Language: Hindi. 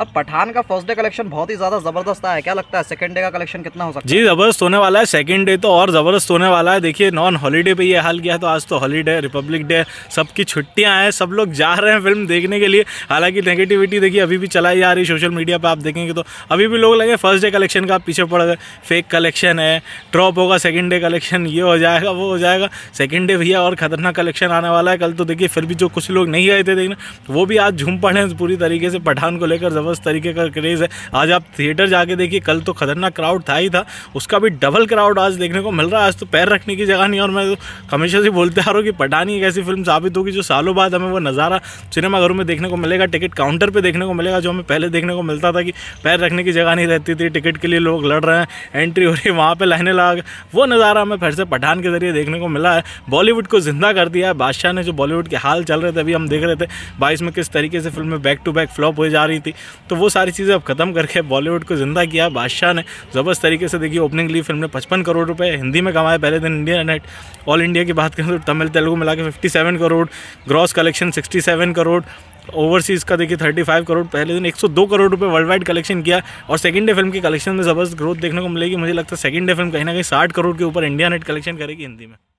अब पठान का फर्स्ट डे कलेक्शन बहुत ही ज़्यादा ज़बरदस्त आया है, क्या लगता है सेकंड डे का कलेक्शन कितना हो सकता है? जी ज़बरदस्त होने वाला है। सेकंड डे तो और ज़बरदस्त होने वाला है। देखिए नॉन हॉलीडे पे ये हाल किया तो आज तो हॉलीडे, रिपब्लिक डे, सबकी छुट्टियां हैं, सब लोग जा रहे हैं फिल्म देखने के लिए। हालांकि नेगेटिविटी देखिए अभी भी चलाई जा रही है सोशल मीडिया पर, आप देखेंगे तो अभी भी लोग लगे फर्स्ट डे कलेक्शन का पीछे पड़ गए, फेक कलेक्शन है, ड्रॉप होगा सेकेंड डे कलेक्शन, ये हो जाएगा वो हो जाएगा। सेकेंड डे भैया और खतरनाक कलेक्शन आने वाला है। कल तो देखिए फिर भी जो कुछ लोग नहीं गए थे देखने वो भी आज झूम पड़े हैं पूरी तरीके से। पठान को लेकर ज़बरदस्त तरीके का क्रेज़ है। आज आप थिएटर जाके देखिए, कल तो खतरनाक क्राउड था ही था, उसका भी डबल क्राउड आज देखने को मिल रहा है। आज तो पैर रखने की जगह नहीं। और मैं तो हमेशा से बोलते आ रहा हूँ कि पठान एक ऐसी फिल्म साबित होगी जो सालों बाद हमें वो नज़ारा सिनेमाघरों में देखने को मिलेगा, टिकट काउंटर पे देखने को मिलेगा, जो हमें पहले देखने को मिलता था कि पैर रखने की जगह नहीं रहती थी, टिकट के लिए लोग लड़ रहे हैं, एंट्री हो रही है, वहाँ पर लाइनें लगा के, वो नज़ारा हमें फिर से पठान के जरिए देखने को मिला है। बॉलीवुड को जिंदा कर दिया है बादशाह ने। जो बॉलीवुड के हाल चल रहे थे अभी हम देख रहे थे 22 में किस तरीके से फिल्में बैक टू बैक फ्लॉप हो जा रही थी, तो वो सारी चीज़ें अब खत्म करके बॉलीवुड को जिंदा किया बादशाह ने ज़बरदस्त तरीके से। देखिए ओपनिंग ली फिल्म ने 55 करोड़ रुपए हिंदी में कमाए पहले दिन। इंडिया नेट ऑल इंडिया की बात करें तो तमिल तेलुगु मिला के 57 crore, gross collection 67 crore, overseas का देखिए 35 करोड़, पहले दिन 102 करोड़ रुपए वर्ल्ड वाइड कलेक्शन किया। और सेकंड डे फिल्म की कलेक्शन में ज़बरदस्त ग्रोथ देखने को मिलेगी। मुझे लगता है सेकंड डे फिल्म कहीं ना कहीं 60 करोड़ के ऊपर इंडिया नेट कलेक्शन करेगी हिंदी में।